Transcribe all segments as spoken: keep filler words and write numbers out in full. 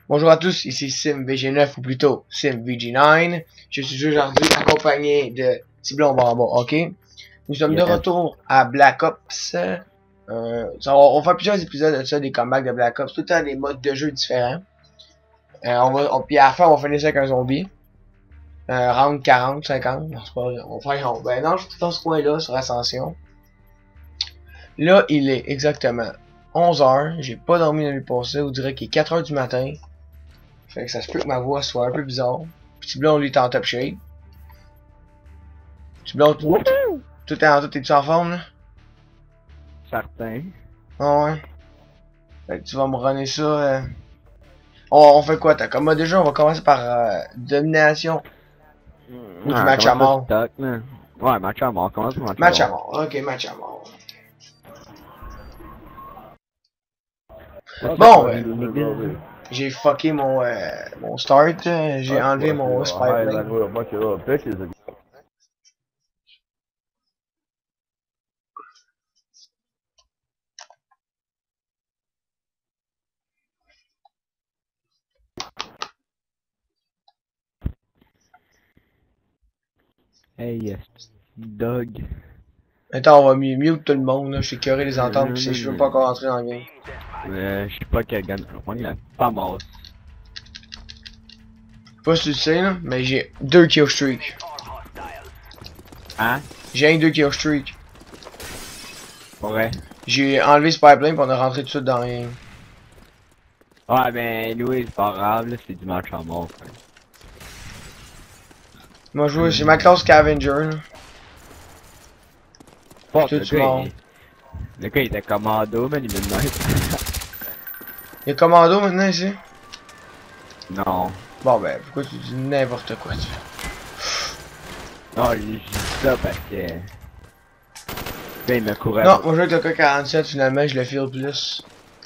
Bonjour à tous, ici Sim V G neuf ou plutôt Sim V G neuf. Je suis aujourd'hui accompagné de Ti-blond Bamba, ok? Nous sommes de Yes. retour à Black Ops. Euh, ça, on, on va faire plusieurs épisodes de ça, des comebacks de Black Ops, tout le temps des modes de jeu différents. Euh, on va, on, puis à la fin, on va finir ça avec un zombie. Euh, round quarante, cinquante, non, c'est pas vrai, on va faire, ben non, je suis dans ce coin-là, sur Ascension. Là, il est exactement onze heures, j'ai pas dormi la nuit passée, on dirait qu'il est quatre heures du matin. Fait que ça se peut que ma voix soit un peu bizarre. Ti-blond, lui, est en top shape. Ti-blond, tout, tout est en tout, t'es-tu en forme, là? Certain. Ah ouais. Fait que tu vas me runner ça. Euh... On, on fait quoi, t'as comme déjà, on va commencer par euh, domination. Ou du Ouais, match à comment ça mort. stock, là? Ouais, match à mort, comment ça match à Match à mort? mort, ok, match à mort. Ouais, Bon, quoi, ben, les niggas? j'ai fucké mon, euh, mon start. euh, J'ai That's enlevé what mon you're hiding spy like with a bunch of little bitches. And Hey, yes. Dog. Attends, on va mieux mute tout le monde, là. Je suis curé les entendre, Non, pis non, je veux pas non. encore rentrer dans le game. Euh, je sais pas quel gun. On est pas mort. Pas si tu le sais, là, mais j'ai deux kill streak. Hein? J'ai un deux kill streak. Ouais. J'ai enlevé ce pipeline pis on a rentré tout de suite dans rien. Ouais, ben, Louis, c'est pas grave, là, c'est du match à mort, frère. Moi, je joue, j'ai ma classe Scavenger, là. Fuck, Tout le tu gars, mort. il... Le gars, il était commando, man, il me demande. Y'a commando maintenant ici? Non. Bon, ben, pourquoi tu dis n'importe quoi, tu Non, je dis ça parce que... Le gars, il me courait Non, pas. moi, je joue avec le K quarante-sept, finalement, je le file plus.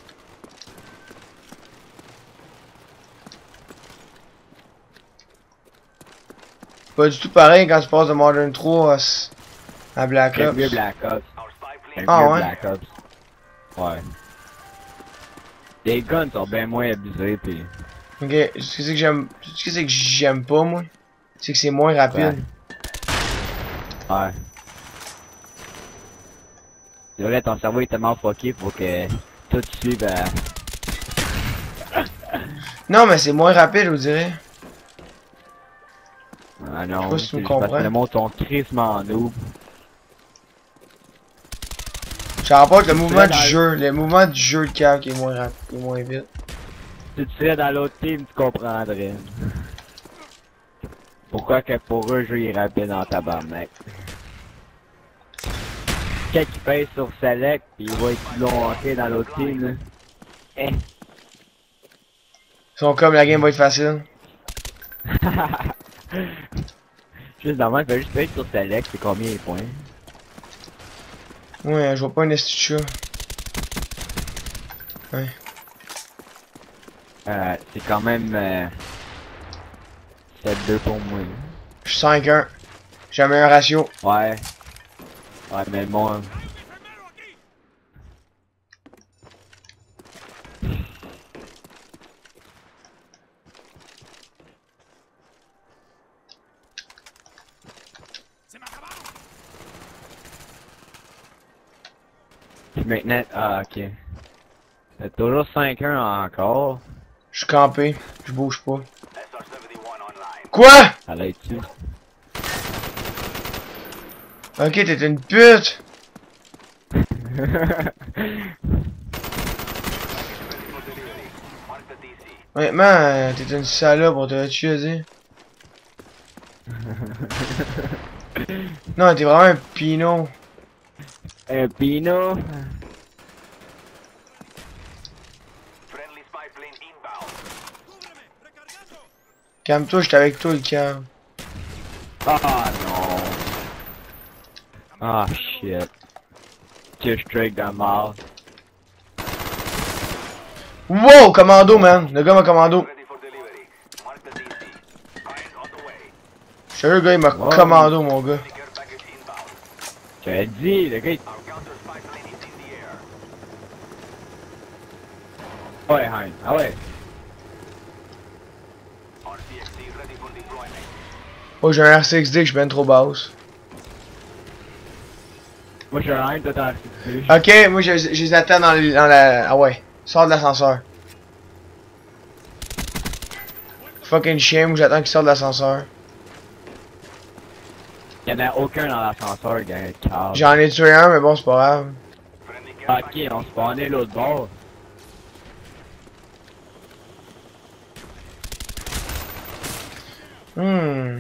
Pas du tout pareil quand tu passes de Modern trois à, à Black J'aime mieux Ops. Black Ops. J'aime Ah mieux ouais? Black Ops. Ouais. Les guns sont bien moins abusés, pis... Ok, ce que c'est que j'aime. Ce que c'est que j'aime pas, moi? C'est que c'est moins rapide. Ouais. C'est vrai, ton cerveau est tellement fucké pour que tout suive à... Non, mais c'est moins rapide, je vous dirais. Ah Je sais non, pas si tu c'est me juste parce que comprends. le monde sont crissement noob. Je rapporte le Tu mouvement serais du dans- jeu. Le mouvement du jeu de cave qui est moins rapide, qui est moins vite. Si tu serais dans l'autre team, tu comprendrais. Pourquoi que pour eux, le jeu est rapide en tabarnak. Quand il pèse sur Select, pis il va être bloqué dans l'autre team, là. Eh. Ils sont comme la game va être facile. Juste d'avant, il fait juste pèse sur Select, c'est combien les points? Ouais, je vois pas un esti de chat. Ouais. Euh, c'est quand même... Euh, sept deux pour moi. Je suis cinq un. J'ai un meilleur ratio. Ouais. Ouais, mais moi... Maintenant... Ah, ok. C'est toujours cinq un encore. Je suis campé. Je bouge pas. Quoi? Ça l'a été. Ok, t'es une pute! Honnêtement, euh, t'es une salope, on t'aurait tué. Non, t'es vraiment un pinot. Un Pino. Calme-toi, j'étais avec toi, le cam. Ah non. Ah shit. Tire straight dans le mort. Wow, commando, man! Le gars m'a commando. Je sais le gars, il m'a Wow. commando, mon gars. J'avais dit, le gars il... Ouais, hein. Ah ouais. Oh, j'ai un R C X D que je mène trop basse. Moi j'ai un toi t'as R C X D. Ok, moi je, je les attends dans, le, dans la... Ah ouais, sors de l'ascenseur. Fucking chien, moi j'attends qu'il sorte de l'ascenseur. Y'en a aucun dans l'ascenseur, gars. J'en ai tué un, mais bon, c'est pas grave. Ok, on spawnait l'autre bord. Hmm.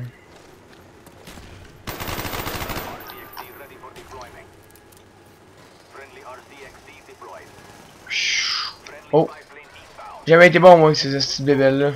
Oh. J'ai jamais été bon, moi, avec ces petites bébelles-là.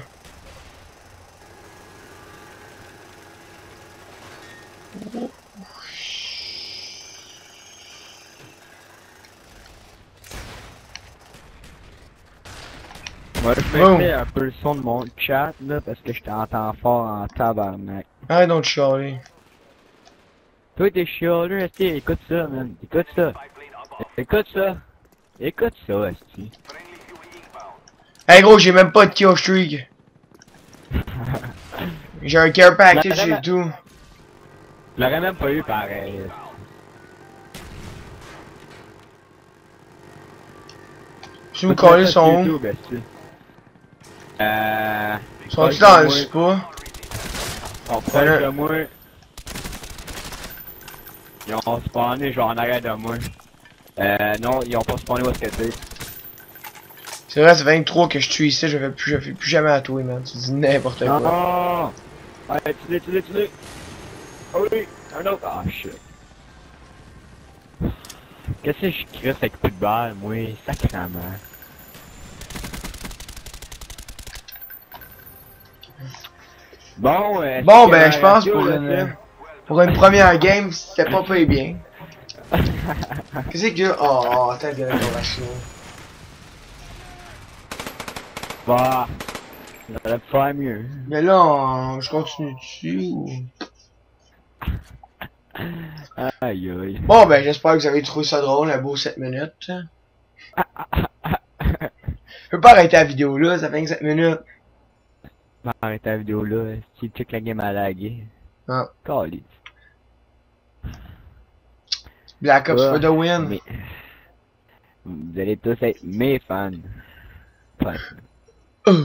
Moi, je mettais un peu le son de mon chat, là, parce que je t'entends fort en tabarnak. Arrête donc de chialer. Toi, t'es chialeux, esti, écoute ça, man. Écoute ça. Écoute ça. Écoute ça, esti. Hey gros, j'ai même pas de kill streak. J'ai un care package, j'ai tout. Je l'aurais même pas eu pareil. Tu me colles son où? Euh... Sont-ils dans le spa? On proche de moi. Ils ont spawné genre en arrière de moi. Euh, non, ils ont pas spawné où est-ce que t'es. C'est vrai, c'est vingt-trois que je tue ici, je fais plus, je fais plus jamais à toi, man. Tu dis n'importe quoi. Non! Ouais, tu l'es, tu l'es, tu l'es! Oh oui! Un autre! Ah, shit! Qu'est-ce que je crisse avec plus de balles, moi? Sacrément! Bon, euh, Bon, ben, je pense pour une, pour une première game, c'était pas pas bien. Qu'est-ce que... Oh, oh, attends, il y a la ratio. Bah, ça aurait pu faire mieux. Mais là, on... je continue dessus ou... Aïe aïe. Bon, ben, j'espère que vous avez trouvé ça drôle, un beau sept minutes. Je peux pas arrêter la vidéo là, ça fait que sept minutes. Bah, arrête la vidéo là, si tu check la game à laguer. Ah. Calice. Black Ops for the win. Mais... Vous allez tous être mes fans. Fans. Uh.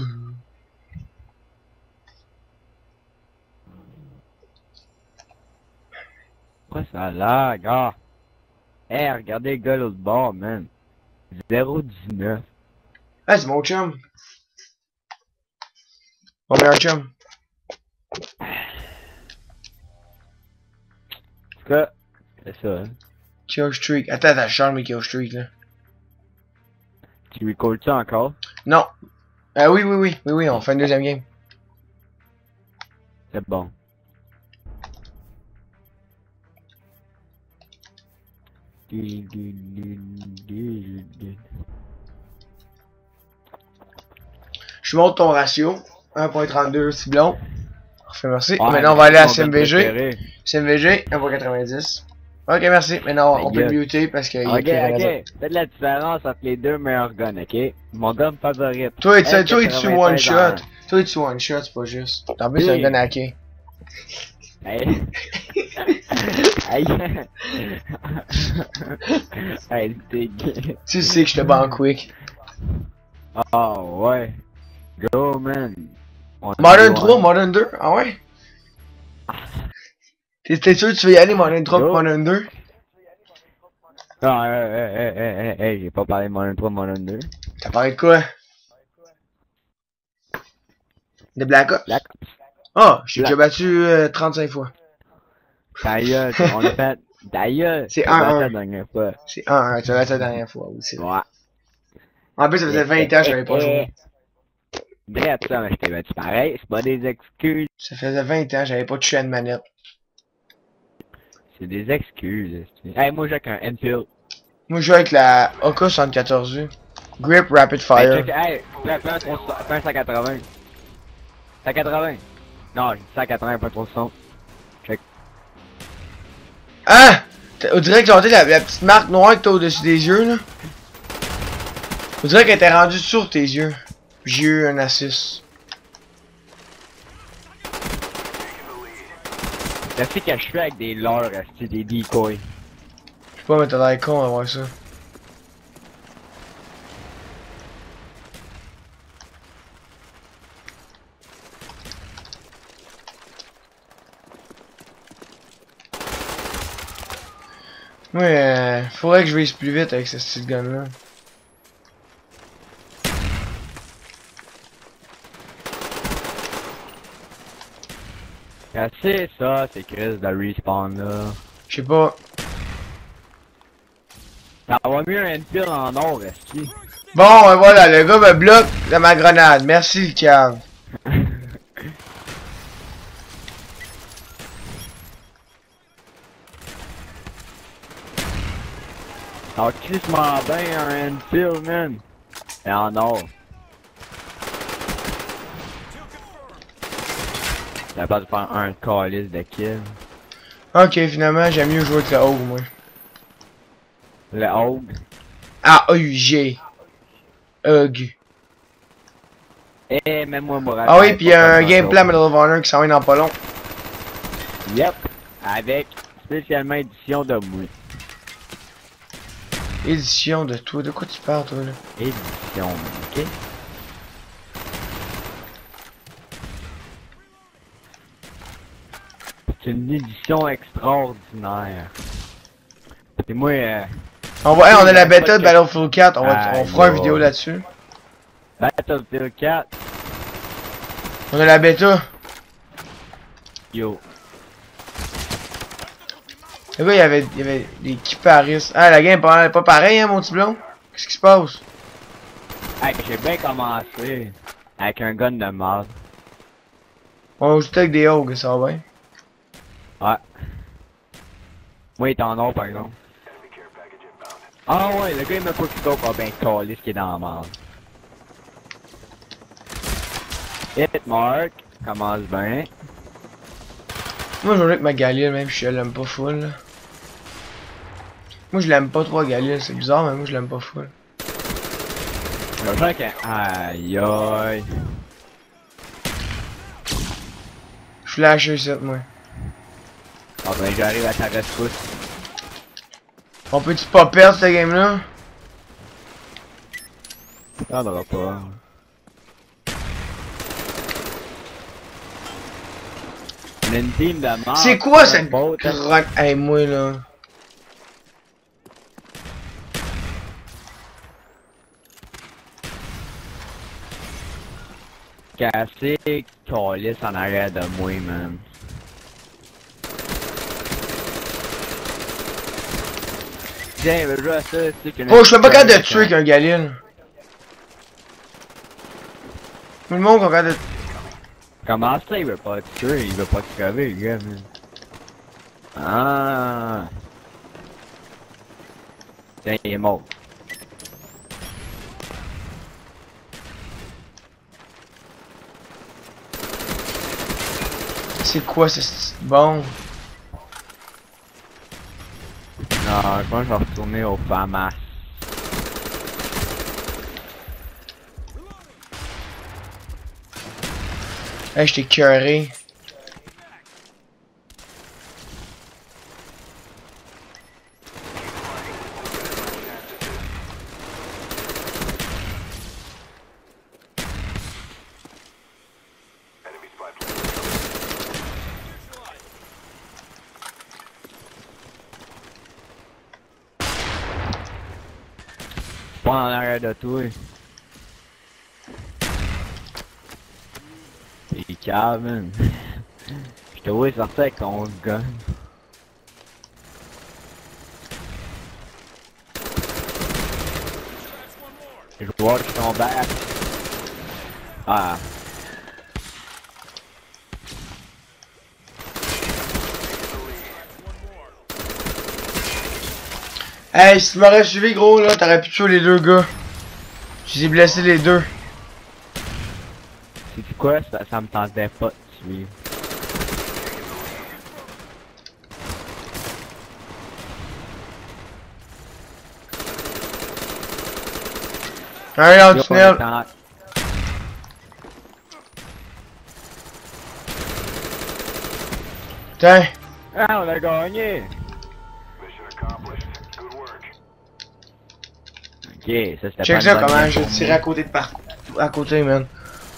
Pourquoi ça lag, gars? Hey, regardez le gars l'autre bord, man. zéro dix-neuf. Ah, c'est mon chum. Mon meilleur chum. En tout cas, c'est ça, hein. Kill streak. Attends, attends, je change mes kill streak là. Tu recolles ça encore? Non. Ah oui, oui, oui, oui, oui, on fait une deuxième game. C'est bon. Je monte ton ratio. un virgule trente-deux Ti-blond. Parfait, merci. Ouais, maintenant, on va aller à mon C M V G. préféré. C M V G, un virgule quatre-vingt-dix. Ok, merci. Maintenant, on peut muter parce qu'il y a Ok, écrit ok. Faites la différence entre les deux meilleurs guns, ok? Mon gun favorite. Toi, tu toi, tu quatre-vingt-seize one shot. en- Toi, tu one shot, c'est pas juste. En plus, c'est un Oui. gun hacké. Hey. Aïe. Hey, t'es gay. Tu sais que je te bats en quick. Oh, ouais. Go, man. On Modern go, trois, hein. Modern deux? Ah ouais? T'es sûr que tu veux y aller, Modern trois Go. et Modern deux? Non, hey, hey, hey, hey, hey, hey, j'ai pas parlé de Modern trois, Modern deux. T'as parlé de quoi? De Black Ops? Black Ops. Ah, je t'ai Black- déjà battu euh, trente-cinq fois. Ta gueule, on a fait... Ta gueule, C'est on a un fait un. la dernière fois. C'est un un, tu l'as battu la dernière fois, oui, c'est vrai. Ouais. En plus, ça faisait vingt ans que je n'avais pas joué. Bref, ça, mais je t'ai battu pareil, c'est pas des excuses. Ça faisait vingt ans que j'avais pas touché à une manette. C'est des excuses. Hey, moi, j'ai avec un Enfield. Moi, je joue avec la A K soixante-quatorze. Grip Rapid Hey, Fire. check, hey, fais fais un trois- fais un cent quatre-vingts. cent quatre-vingts. Non, j'ai dit cent quatre-vingts, pas trop de son. Check. Ah! On dirait que j'ai la, la petite marque noire que t'as au-dessus des yeux, là. On dirait qu'elle était rendue sur tes yeux. J'ai eu un assist. Qu'est-ce que je fais avec des leurres, c'est des decoys? Je sais pas, mais t'as l'air con à voir ça. Ouais, euh, faudrait que je vise plus vite avec ce style gun là. C'est ça, c'est Chris de respawn là. Je sais pas. Ça va mieux un fil en or, est-ce que? Bon, euh, voilà, le gars me bloque de ma grenade. Merci, le cave. Alors, crissement bien un Enfield, man. Et en or. T'as pas de faire un calice de kill. Ok, finalement, j'aime mieux jouer avec le Hogue, moi. Le Hogue. A U G. Hug. Eh, même moi, moi. Ah oui, pis y'a un gameplay à Medal of Honor qui s'en vient dans pas long. Yep. Avec spécialement édition de moi. Édition de toi, de quoi tu parles, toi, là? Édition, ok? C'est une édition extraordinaire. Et moi, euh... On va, hey, on a la bêta de Battlefield quatre, on, va, on fera une vidéo là-dessus. Battlefield quatre. On a la bêta. Yo. Le gars, il y avait, il y avait des kiparistes. Ah, la game pas, pas pareil, hein, mon petit blond? Qu'est-ce qui se passe? Hey, j'ai bien commencé. Avec un gun de merde. On joue avec des Hogues, ça va bien. Ouais. Moi, il est en or, par exemple. Ah ouais, le gars, il m'a pas quitté pour bien caler ce qui est dans la merde. Hit mark. Commence bien. Moi, je joue avec ma Galil, même si je l'aime pas full, là. Moi, je l'aime pas trop, Galil. C'est bizarre, mais moi, je l'aime pas full. Je sens que... Aïe aïe. Je suis lâché ici, moi. Ah ben, j'arrive à ta rescousse. On peut-tu pas perdre cette game-là? Ça n'aura pas. Une team de mort. C'est quoi cette grotte? Hey, moi, là. Cassé, calice en arrière de moi, man. Tiens, je joue à ça, tu sais que... Oh, je suis pas capable de tuer qu'un Galil. Tout le monde est capable de... Comment ça, il veut pas te tuer, il veut pas te crever, le gars, man. Ah. Tiens, il est mort. C'est quoi ce bon? Non, je pense que je vais retourner au FAMAS. Hey, j'étais curé. Pas en arrière de toi. T'es calme, man. Je te vois sortir avec ton gun. Je vois que ton back. Ah. Hey, si tu m'aurais suivi, gros, là, t'aurais pu tuer les deux gars. Je les ai blessés les deux. C'est quoi, ça, ça me tentait pas de suivre. Un dans le tunnel. Tiens. Ah, on a gagné! Ok, ça c'était Check pas ça une bonne comment game je pour tire moi. à côté de parcours. À côté, man.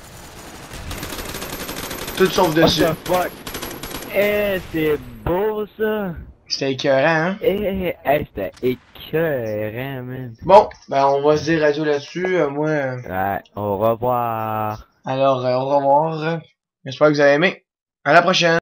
Tout sauf What dessus. the fuck? Eh, c'est beau ça! C'était écœurant, hein? Eh, eh, c'était écœurant, man. Bon, ben on va se dire radio là-dessus. Euh, moi, euh, Ouais, au revoir. alors, euh, au revoir. J'espère que vous avez aimé. À la prochaine.